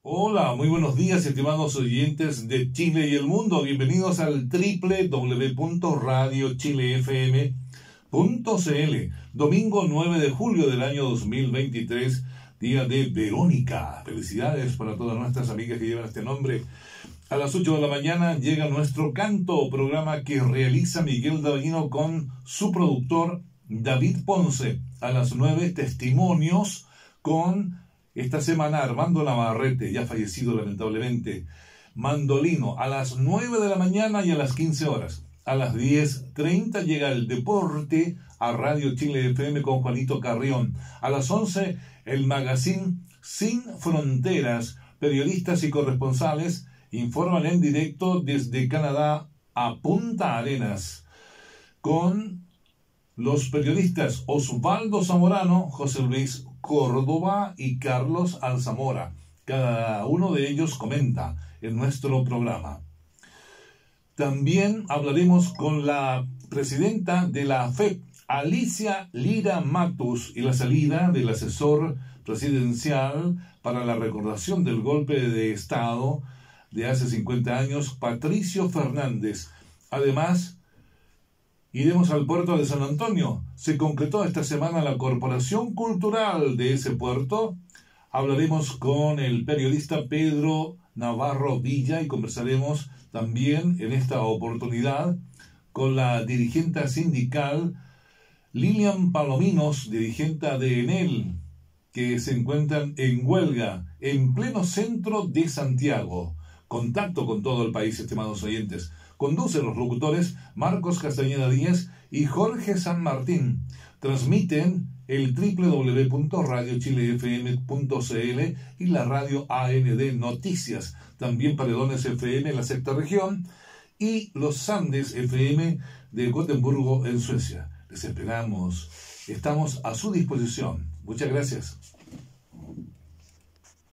Hola, muy buenos días, estimados oyentes de Chile y el mundo. Bienvenidos al www.radiochilefm.cl. Domingo 9 de julio del año 2023, día de Verónica. Felicidades para todas nuestras amigas que llevan este nombre. A las 8 de la mañana llega nuestro canto, programa que realiza Miguel Davallino con su productor David Ponce. A las 9, testimonios con esta semana Armando Navarrete, ya fallecido lamentablemente. Mandolino, a las 9 de la mañana y a las 15 horas. A las 10:30 llega el deporte a Radio Chile FM con Juanito Carrión. A las 11, el magazine Sin Fronteras. Periodistas y corresponsales informan en directo desde Canadá a Punta Arenas con los periodistas Osvaldo Zamorano, José Luis Córdoba y Carlos Alzamora. Cada uno de ellos comenta en nuestro programa. También hablaremos con la presidenta de la AFEP, Alicia Lira Matus, y la salida del asesor presidencial para la recordación del golpe de Estado de hace 50 años, Patricio Fernández. Además, iremos al puerto de San Antonio. Se concretó esta semana la corporación cultural de ese puerto. Hablaremos con el periodista Pedro Navarro Villa y conversaremos también en esta oportunidad con la dirigente sindical Lilian Palominos, dirigente de ENEL, que se encuentran en huelga en pleno centro de Santiago. Contacto con todo el país, estimados oyentes. Conducen los locutores Marcos Castañeda Díaz y Jorge San Martín. Transmiten el www.radiochilefm.cl y la radio AND Noticias. También Paredones FM en la sexta región y los Andes FM de Gotemburgo en Suecia. Les esperamos. Estamos a su disposición. Muchas gracias.